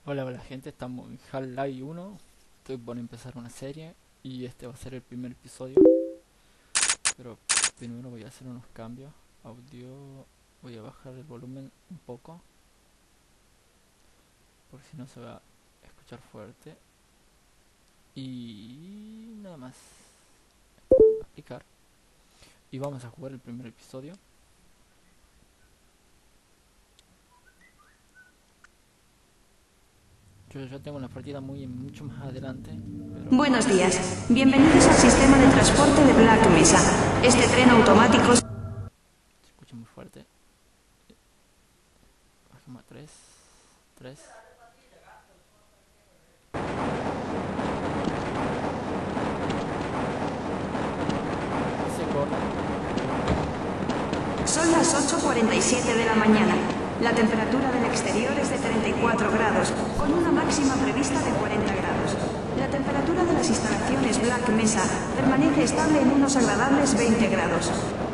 Hola, hola gente, estamos en Half-Life 1. Estoy por empezar una serie y este va a ser el primer episodio. Pero primero voy a hacer unos cambios. Audio, voy a bajar el volumen un poco, por si no se va a escuchar fuerte. Y nada más. Aplicar. Y vamos a jugar el primer episodio. Yo ya tengo una partida mucho más adelante, pero Buenos días, bienvenidos al sistema de transporte de Black Mesa. Este tren automático... se escucha muy fuerte. Bajemos a 3. 3. Se corta. Son las 8:47 de la mañana. La temperatura del exterior es de 34 grados, con una máxima prevista de 40 grados. La temperatura de las instalaciones Black Mesa permanece estable en unos agradables 20 grados.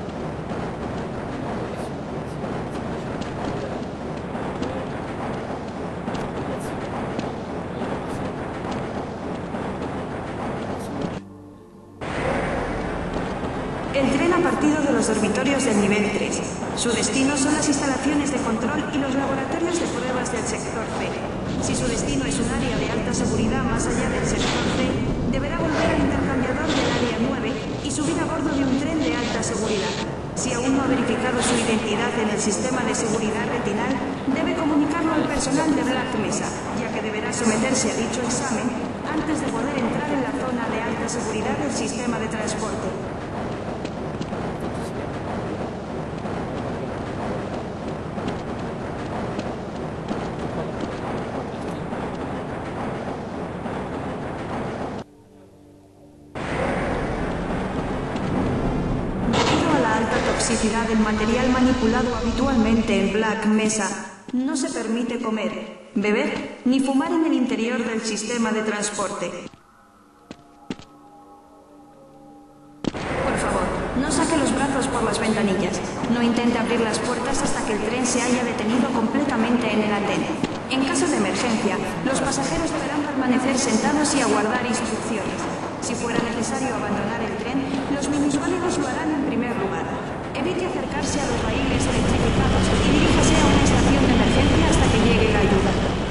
El tren ha partido de los dormitorios del nivel 3. Su destino son las instalaciones de control y los laboratorios de pruebas del sector C. Si su destino es un área de alta seguridad más allá del sector C, deberá volver al intercambiador del área 9 y subir a bordo de un tren de alta seguridad. Si aún no ha verificado su identidad en el sistema de seguridad retinal, debe comunicarlo al personal de Black Mesa, ya que deberá someterse a dicho examen antes de poder entrar en la zona de alta seguridad del sistema de transporte. Del material manipulado habitualmente en Black Mesa, no se permite comer, beber ni fumar en el interior del sistema de transporte. Por favor, no saque los brazos por las ventanillas. No intente abrir las puertas hasta que el tren se haya detenido completamente en el andén. En caso de emergencia, los pasajeros deberán permanecer sentados y aguardar instrucciones. Si fuera necesario abandonar el tren, los minusválidos lo harán en primer lugar. Evite acercarse a los raíles electrificados y diríjase a una estación de emergencia hasta que llegue la ayuda.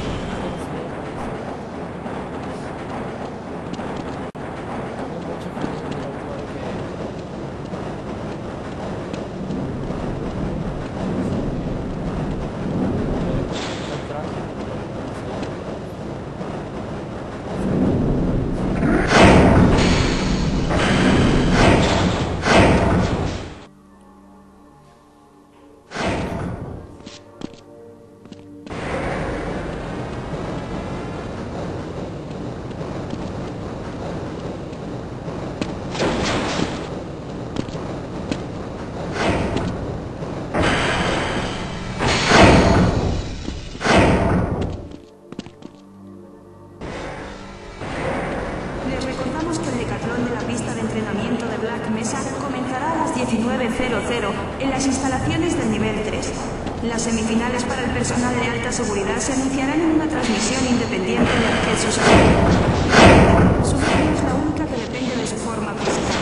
En las instalaciones del nivel 3. Las semifinales para el personal de alta seguridad se anunciarán en una transmisión independiente de accesos a su destino es la única que depende de su forma física.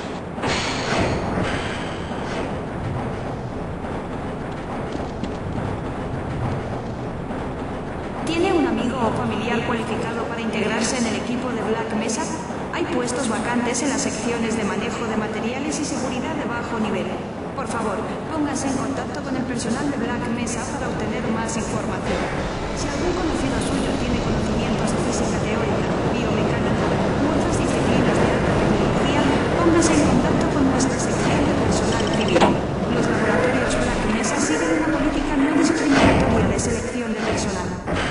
¿Tiene un amigo o familiar cualificado para integrarse en el equipo de Black Mesa? Hay puestos vacantes en las secciones de manejo de materiales y seguridad de bajo nivel. Por favor, póngase en contacto con el personal de Black Mesa para obtener más información. Si algún conocido suyo tiene conocimientos de física teórica, biomecánica u otras disciplinas de alta tecnología, póngase en contacto con nuestra sección de personal civil. Los laboratorios Black Mesa siguen una política no discriminatoria de selección de personal.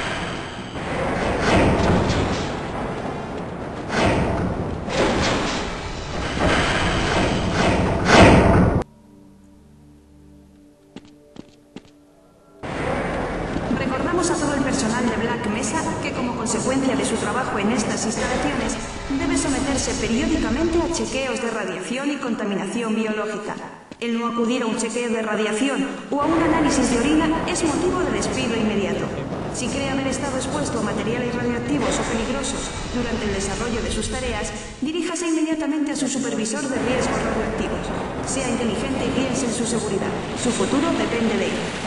Recordamos a todo el personal de Black Mesa que, como consecuencia de su trabajo en estas instalaciones, debe someterse periódicamente a chequeos de radiación y contaminación biológica. El no acudir a un chequeo de radiación o a un análisis de orina es motivo de despido inmediato. Si cree haber estado expuesto a materiales radiactivos o peligrosos durante el desarrollo de sus tareas, diríjase inmediatamente a su supervisor de riesgos radioactivos. Sea inteligente y piense en su seguridad. Su futuro depende de ello.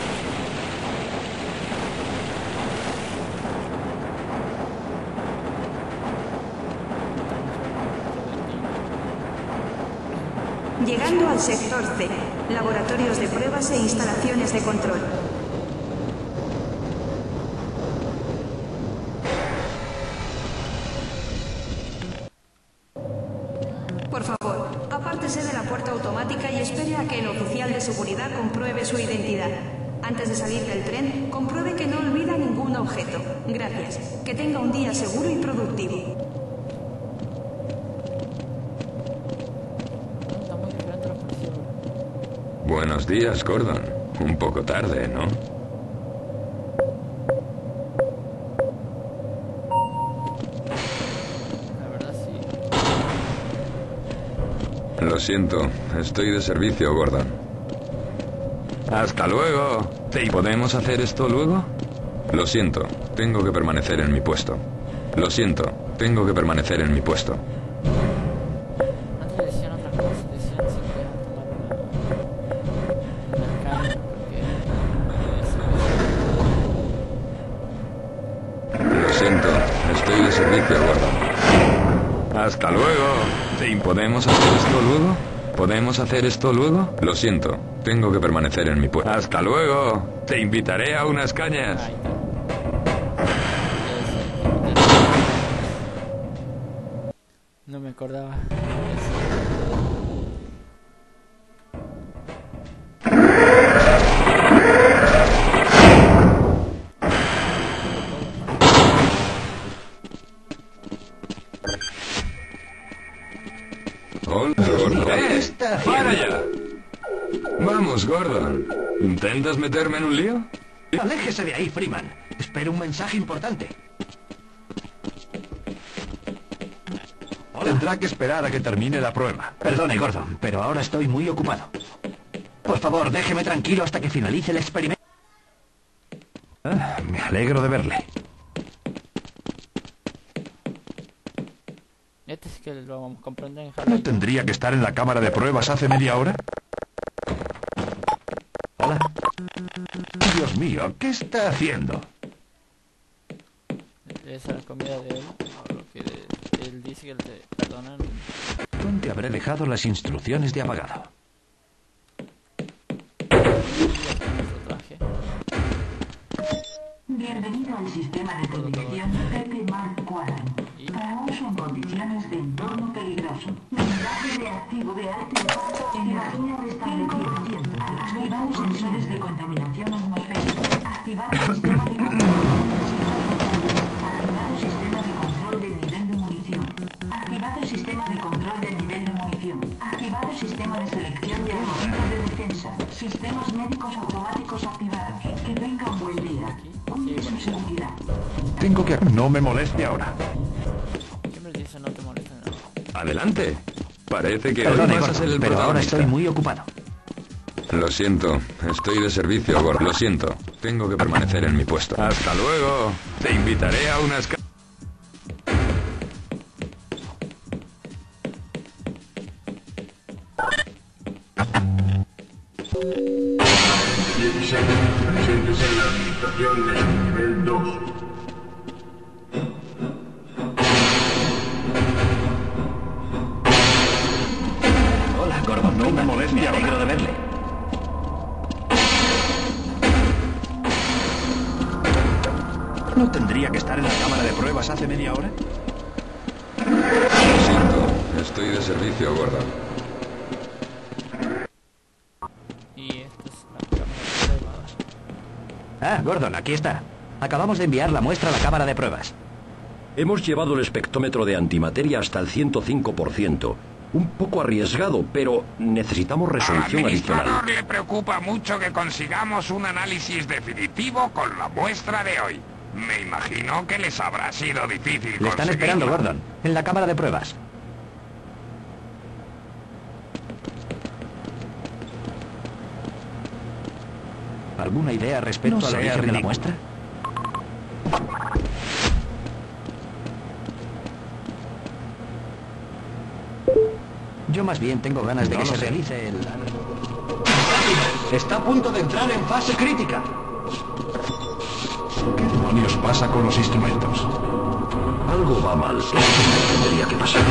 Llegando al sector C, laboratorios de pruebas e instalaciones de control. Por favor, apártese de la puerta automática y espere a que el oficial de seguridad compruebe su identidad. Antes de salir del tren, compruebe que no olvida ningún objeto. Gracias. Que tenga un día seguro y productivo. Buenos días, Gordon. Un poco tarde, ¿no? La verdad sí. Lo siento, estoy de servicio, Gordon. ¡Hasta luego! ¿Y podemos hacer esto luego? Lo siento, tengo que permanecer en mi puesto. Lo siento, tengo que permanecer en mi puesto. Antes decían otras cosas, decían si podías tomar una carne porque Lo siento, estoy de servicio, Gordon. ¡Hasta luego! ¿Y podemos hacer esto luego? ¿Podemos hacer esto luego? Lo siento, tengo que permanecer en mi puesto. ¡Hasta luego! Te invitaré a unas cañas. ay, no me acordaba de eso. Hola, Gordon. ¡Para ya! Vamos, Gordon. ¿Intentas meterme en un lío? Aléjese de ahí, Freeman. Espero un mensaje importante. Tendrá que esperar a que termine la prueba. Perdone, Gordon, pero ahora estoy muy ocupado. Por favor, déjeme tranquilo hasta que finalice el experimento. Me alegro de verle. Este es que lo vamos a comprender en ¿No Hawái. tendría que estar en la cámara de pruebas hace media hora? Hola. Dios mío, ¿qué está haciendo? Esa es la comida de él, o lo que él dice que le perdonan. ¿Dónde habré dejado las instrucciones de apagado? Nuestro traje. Bienvenido al sistema de protección PP Mark IV. Para uso en condiciones de entorno peligroso. Blindaje reactivo de alto impacto. Energía restablecida. Activar sensores de contaminación atmosférica. Activar sistema de control del nivel de munición. Activado sistema de control del nivel de munición. Activado sistema de selección de armamento de defensa. Sistemas médicos automáticos activados. Que tenga un buen día. Cuide su seguridad. Tengo que... No me moleste ahora. Siempre dice no te molesta nada. Adelante. Parece que hoy Perdone, vas a ser Gordon, el pero ahora protagonista. estoy muy ocupado. Lo siento, estoy de servicio, Gordon. Lo siento, tengo que permanecer en mi puesto. ¡Hasta luego! Te invitaré a unas... Presentes en la habitación de nivel 2. Hola, Gordon. No me moleste Me ahora. alegro de verle. ¿No tendría que estar en la cámara de pruebas hace media hora? Lo siento, estoy de servicio, Gordon. Y esta es la cámara de pruebas. Ah, Gordon, aquí está. Acabamos de enviar la muestra a la cámara de pruebas. Hemos llevado el espectrómetro de antimateria hasta el 105%. Un poco arriesgado, pero necesitamos resolución Al adicional. administrador le preocupa mucho que consigamos un análisis definitivo con la muestra de hoy. Me imagino que les habrá sido difícil Le están esperando, conseguirlo. Gordon, en la cámara de pruebas. ¿Alguna idea respecto No al sea origen de la ridículo. muestra? Yo más bien tengo ganas de que se realice el... Está a punto de entrar en fase crítica. ¿Qué demonios pasa con los instrumentos? Algo va mal. Esto no tendría que pasar.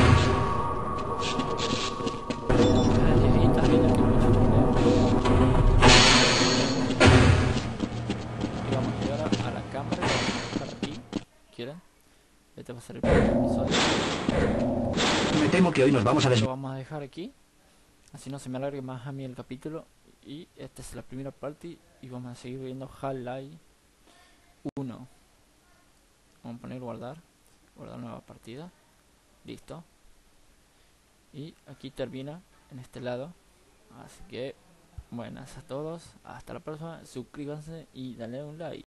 Y vamos a llegar a la cámara y vamos a dejar aquí. ¿Quieren? Este va a ser el primer episodio. Me temo que hoy nos vamos a Lo vamos a dejar aquí. Así no se me alargue más a mí el capítulo. Y esta es la primera parte. Y vamos a seguir viendo Half-Life 1. Vamos a poner guardar. Guardar nueva partida. Listo. Y aquí termina en este lado. Así que buenas a todos. Hasta la próxima. Suscríbanse y dale un like.